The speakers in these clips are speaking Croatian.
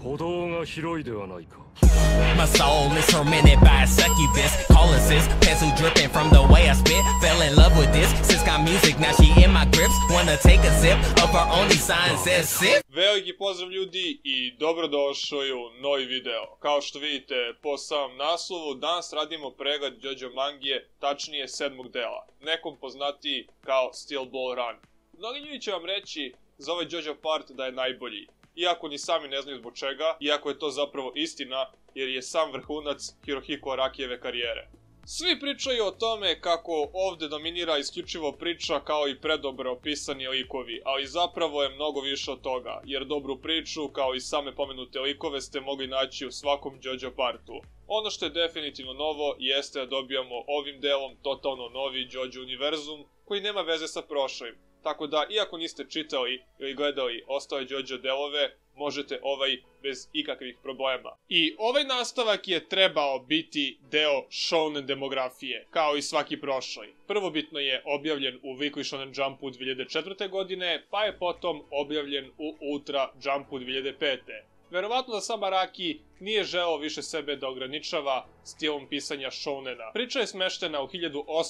歩道が広いではないか。 My soul is tormented by a succubus. Calling sis, pencil dripping from the way I spit. Fell in love with this, sis got music, now she in my grips. Wanna take a sip of her only sign says sip. Veliki pozdrav ljudi i dobrodošli u novi video. Kao što vidite po samom naslovu, danas radimo pregled JoJo mangije, tačnije 7. dela, nekom poznatiji kao Steel Ball Run. Mnogi ljudi će vam reći za ovaj JoJo part da je najbolji, iako ni sami ne znaju zbog čega, iako je to zapravo istina, jer je sam vrhunac Hirohiko Arakijeve karijere. Svi pričaju o tome kako ovdje dominira isključivo priča kao i predobro opisani likovi, ali zapravo je mnogo više od toga, jer dobru priču kao i same pomenute likove ste mogli naći u svakom JoJo partu. Ono što je definitivno novo jeste da dobijamo ovim delom totalno novi JoJo univerzum koji nema veze sa prošlim. Tako da, iako niste čitali ili gledali ostale JoJo delove, možete ovaj bez ikakvih problema. I ovaj nastavak je trebao biti deo shounen demografije, kao i svaki prošli. Prvobitno je objavljen u Weekly Shonen Jumpu 2004. godine, pa je potom objavljen u Ultra Jumpu 2005. Verovatno da sam Araki nije želeo više sebe da ograničava stilom pisanja shounena. Priča je smeštena u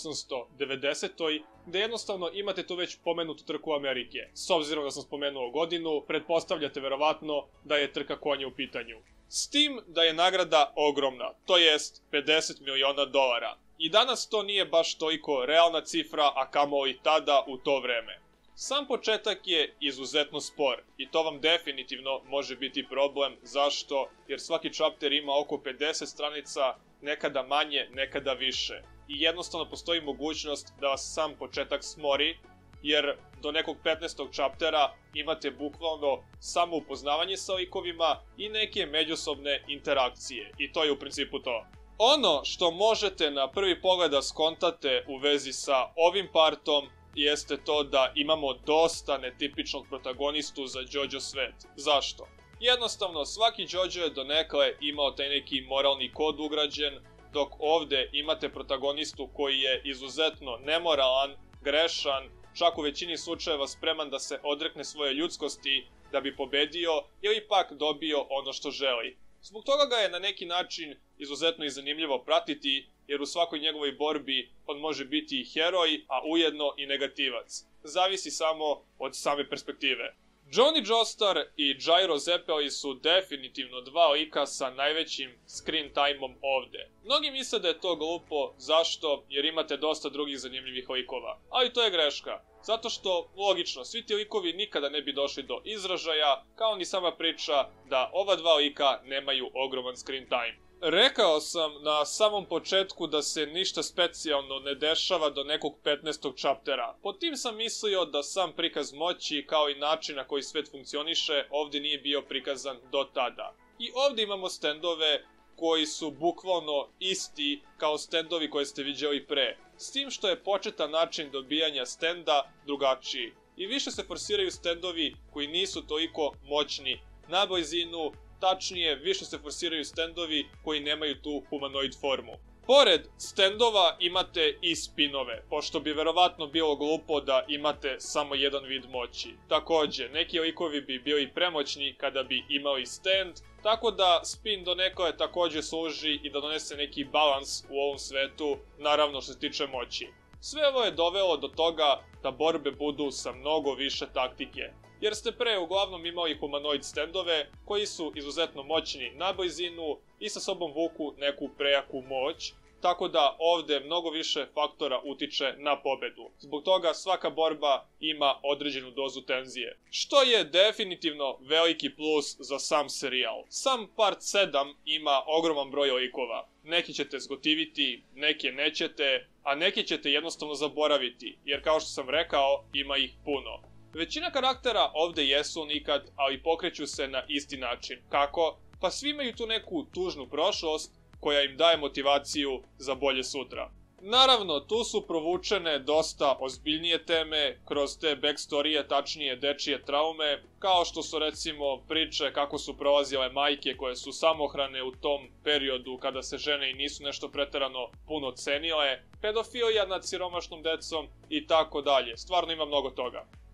1890. gde jednostavno imate tu već pomenutu trku Amerike. S obzirom da sam spomenuo godinu, pretpostavljate verovatno da je trka konja u pitanju. S tim da je nagrada ogromna, to jest $50 miliona. I danas to nije baš toliko realna cifra, a kamoli tada u to vreme. Sam početak je izuzetno spor i to vam definitivno može biti problem. Zašto? Jer svaki chapter ima oko 50 stranica, nekada manje, nekada više. I jednostavno postoji mogućnost da vas sam početak smori, jer do nekog 15. chaptera imate bukvalno samo upoznavanje sa likovima i neke međusobne interakcije. I to je u principu to. Ono što možete na prvi pogled da skontate u vezi sa ovim partom jeste to da imamo dosta netipičnog protagonistu za JoJo svet. Zašto? Jednostavno, svaki JoJo je donekle imao taj neki moralni kod ugrađen, dok ovdje imate protagonistu koji je izuzetno nemoralan, grešan, čak u većini slučajeva spreman da se odrekne svoje ljudskosti da bi pobedio ili pak dobio ono što želi. Zbog toga ga je na neki način izuzetno i zanimljivo pratiti, jer u svakoj njegovoj borbi on može biti i heroj, a ujedno i negativac. Zavisi samo od same perspektive. Johnny Joestar i Gyro Zeppeli su definitivno dva lika sa najvećim screen time-om ovdje. Mnogi misle da je to glupo, zašto? Jer imate dosta drugih zanimljivih likova. Ali to je greška. Zato što, logično, svi ti likovi nikada ne bi došli do izražaja, kao ni sama priča da ova dva lika nemaju ogroman screen time. Rekao sam na samom početku da se ništa specijalno ne dešava do nekog 15. chaptera. Pod tim sam mislio da sam prikaz moći kao i način na koji svet funkcioniše ovdje nije bio prikazan do tada. I ovdje imamo stendove koji su bukvalno isti kao stendovi koje ste viđali pre. S tim što je početan način dobijanja stenda drugačiji. I više se forsiraju stendovi koji nisu toliko moćni na blizinu. Tačnije, više se forsiraju stendovi koji nemaju tu humanoid formu. Pored stendova imate i spinove, pošto bi verovatno bilo glupo da imate samo jedan vid moći. Također, neki likovi bi bili premoćni kada bi imali stand, tako da spin donekle također služi i da donese neki balans u ovom svetu, naravno što se tiče moći. Sve ovo je dovelo do toga da borbe budu sa mnogo više taktike. Jer ste pre uglavnom imali humanoid standove koji su izuzetno moćni na blizinu i sa sobom vuku neku prejaku moć, tako da ovdje mnogo više faktora utiče na pobedu. Zbog toga svaka borba ima određenu dozu tenzije. Što je definitivno veliki plus za sam serijal. Sam part 7 ima ogroman broj likova. Neki ćete zgotiviti, neke nećete, a neke ćete jednostavno zaboraviti, jer kao što sam rekao, ima ih puno. Većina karaktera ovdje jesu unikat, ali pokreću se na isti način. Kako? Pa svi imaju tu neku tužnu prošlost koja im daje motivaciju za bolje sutra. Naravno, tu su provučene dosta ozbiljnije teme kroz te backstorije, tačnije dečije traume, kao što su recimo priče kako su prolazile majke koje su samohrane u tom periodu kada se žene i nisu nešto preterano puno cenile, pedofilija nad siromašnom decom i tako dalje. Stvarno ima mnogo toga.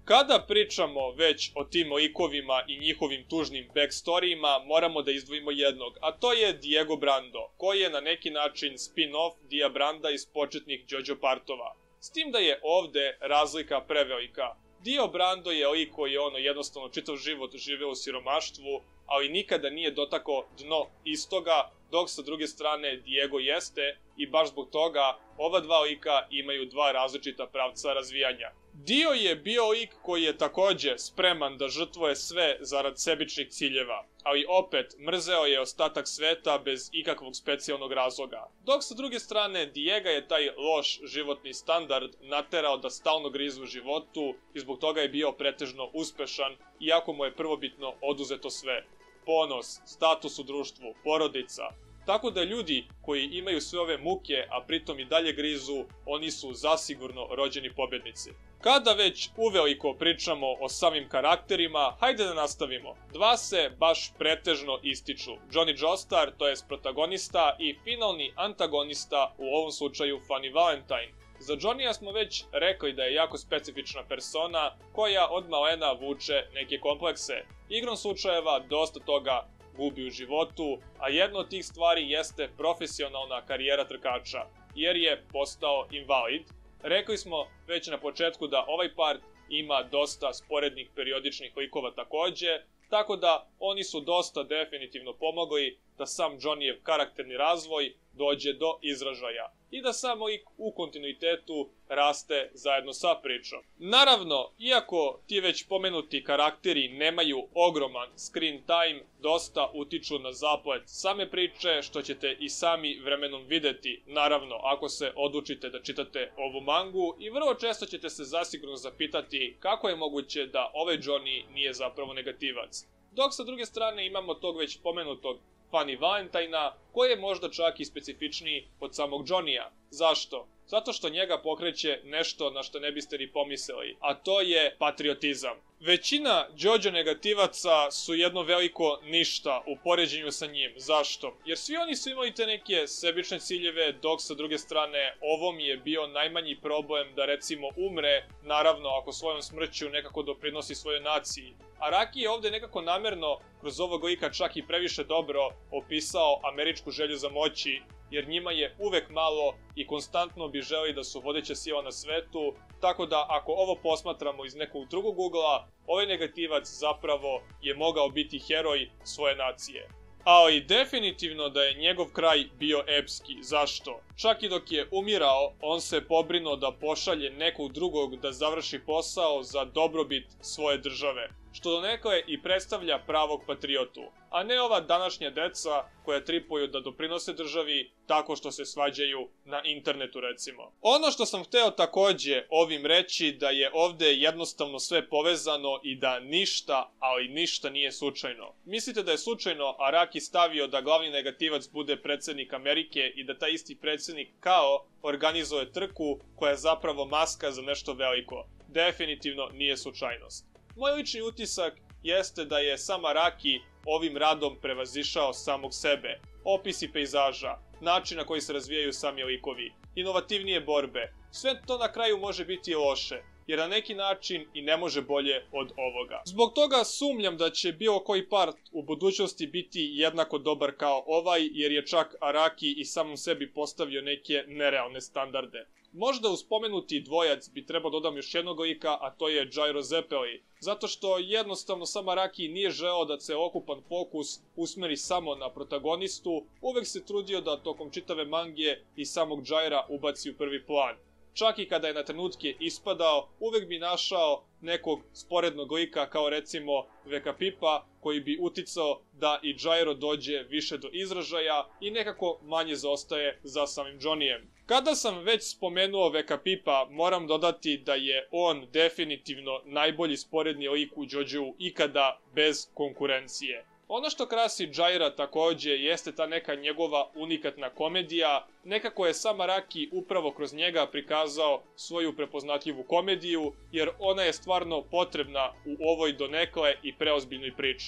Kada pričamo već o tim likovima i njihovim tužnim backstorijima, moramo da izdvojimo jednog, a to je Diego Brando, koji je na neki način spin-off Dia Branda iz početnih JoJo partova. S tim da je ovde razlika prevelika. Dio Brando je lik koji je jednostavno čitav život živeo u siromaštvu, ali nikada nije dotakao dno istoga, dok sa druge strane Diego jeste i baš zbog toga ova dva lika imaju dva različita pravca razvijanja. Dio je bio lik koji je takođe spreman da žrtvuje sve zarad sebičnih ciljeva, ali opet mrzeo je ostatak sveta bez ikakvog specijalnog razloga. Dok sa druge strane Diega je taj loš životni standard naterao da stalno grizu u životu i zbog toga je bio pretežno uspešan, iako mu je prvobitno oduzeto sve. Ponos, status u društvu, porodica. Tako da ljudi koji imaju sve ove muke, a pritom i dalje grizu, oni su zasigurno rođeni pobednici. Kada već uveliko pričamo o samim karakterima, hajde da nastavimo. Dva se baš pretežno ističu. Johnny Joestar, to jest protagonista, i finalni antagonista, u ovom slučaju Funny Valentine. Za Johnnya smo već rekli da je jako specifična persona koja od malena vuče neke komplekse. Igrom slučajeva dosta toga gubi u životu, a jedna od tih stvari jeste profesionalna karijera trkača, jer je postao invalid. Rekli smo već na početku da ovaj part ima dosta sporednih periodičnih likova takođe, tako da oni su dosta definitivno pomogli da sam Johnnyjev karakterni razvoj dođe do izražaja i da samo lik u kontinuitetu raste zajedno sa pričom. Naravno, iako ti već pomenuti karakteri nemaju ogroman screen time, dosta utiču na zaplet same priče, što ćete i sami vremenom videti, naravno, ako se odlučite da čitate ovu mangu, i vrlo često ćete se zasigurno zapitati kako je moguće da ovaj Johnny nije zapravo negativac. Dok sa druge strane imamo tog već pomenutog Funny Valentina, koji je možda čak i specifičniji od samog Johnnya. Zašto? Zato što njega pokreće nešto na što ne biste ni pomislili, a to je patriotizam. Većina JoJo negativaca su jedno veliko ništa u poređenju sa njim. Zašto? Jer svi oni su imali te neke sebične ciljeve, dok sa druge strane ovom je bio najmanji problem da recimo umre, naravno ako svojom smrću nekako doprinosi svojoj naciji. Araki je ovde nekako namerno kroz ovog lika čak i previše dobro opisao američku želju za moći, jer njima je uvek malo i konstantno bi želi da su vodeća sila na svetu, tako da ako ovo posmatramo iz nekog drugog ugla, ovaj negativac zapravo je mogao biti heroj svoje nacije. Ali definitivno da je njegov kraj bio epski. Zašto? Čak i dok je umirao, on se pobrinuo da pošalje nekog drugog da završi posao za dobrobit svoje države, što donekle i predstavlja pravog patriotu, a ne ova današnja deca koja tripuju da doprinose državi tako što se svađaju na internetu recimo. Ono što sam hteo takođe ovim reći da je ovde jednostavno sve povezano i da ništa, ali ništa nije slučajno. Mislite da je slučajno Araki stavio da glavni negativac bude predsednik Amerike i da taj isti predsednik kao organizuje trku koja je zapravo maska za nešto veliko? Definitivno nije slučajnost. Moj lični utisak jeste da je sam Araki ovim radom prevazišao samog sebe. Opisi pejzaža, način na koji se razvijaju sami likovi, inovativnije borbe, sve to na kraju može biti loše, jer na neki način i ne može bolje od ovoga. Zbog toga sumnjam da će bilo koji part u budućnosti biti jednako dobar kao ovaj, jer je čak Araki i samom sebi postavio neke nerealne standarde. Možda uz spomenuti dvojac bi trebao dodam još jednog lika, a to je Gyro Zeppeli, zato što jednostavno sam Araki nije želeo da celokupan fokus usmeri samo na protagonistu, uvek se trudio da tokom čitave mange i samog Gyra ubaci u prvi plan. Čak i kada je na trenutke ispadao, uvek bi našao nekog sporednog lika kao recimo Veka Pipa, koji bi uticao da i Gyro dođe više do izražaja i nekako manje zaostaje za samim Johnnyjem. Kada sam već spomenuo Veka Pipa, moram dodati da je on definitivno najbolji sporedni lik u JoJo ikada bez konkurencije. Ono što krasi Gyra takođe jeste ta neka njegova unikatna komedija, nekako je sam Araki upravo kroz njega prikazao svoju prepoznatljivu komediju, jer ona je stvarno potrebna u ovoj donekle i preozbiljnoj priči.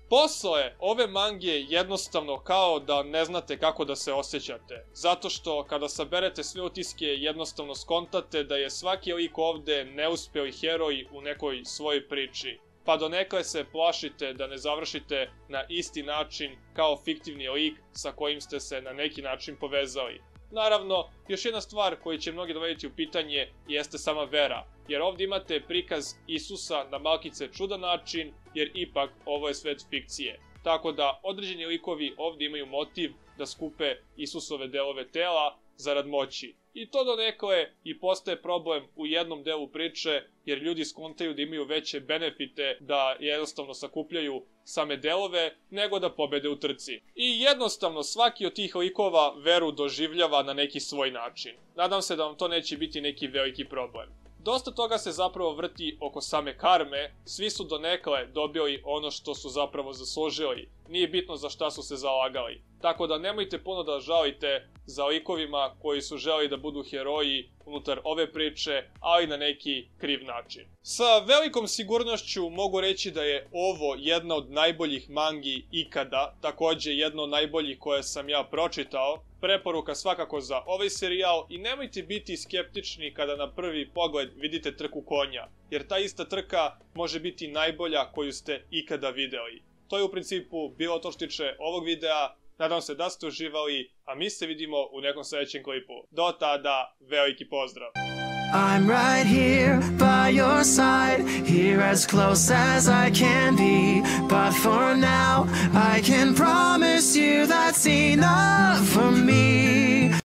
Posle ove mange je jednostavno kao da ne znate kako da se osjećate, zato što kada saberete sve utiske jednostavno skontate da je svaki lik ovde neuspeli heroj u nekoj svojoj priči, pa donekle se plašite da ne završite na isti način kao fiktivni lik sa kojim ste se na neki način povezali. Naravno, još jedna stvar koju će mnogi dovediti u pitanje jeste sama vera, jer ovdje imate prikaz Isusa na malkice čudan način, jer ipak ovo je svet fikcije. Tako da određeni likovi ovdje imaju motiv da skupe Isusove delove tela zarad moći. I to donekle i postaje problem u jednom delu priče, jer ljudi skontaju da imaju veće benefite da jednostavno sakupljaju same delove, nego da pobede u trci. I jednostavno svaki od tih likova veru doživljava na neki svoj način. Nadam se da vam to neće biti neki veliki problem. Dosta toga se zapravo vrti oko same karme, svi su donekle dobili ono što su zapravo zaslužili, nije bitno za šta su se zalagali. Tako da nemojte puno da žalite za likovima koji su želi da budu heroji unutar ove priče, ali na neki kriv način. Sa velikom sigurnošću mogu reći da je ovo jedna od najboljih mangi ikada, takođe jedna od najboljih koje sam ja pročitao. Preporuka svakako za ovaj serijal i nemojte biti skeptični kada na prvi pogled vidite trku konja, jer ta ista trka može biti najbolja koju ste ikada videli. To je u principu bilo to što tiče ovog videa, nadam se da ste uživali, a mi se vidimo u nekom sljedećem klipu. Do tada, veliki pozdrav! I'm right here by your side, here as close as I can be. But for now, I can promise you that's enough for me.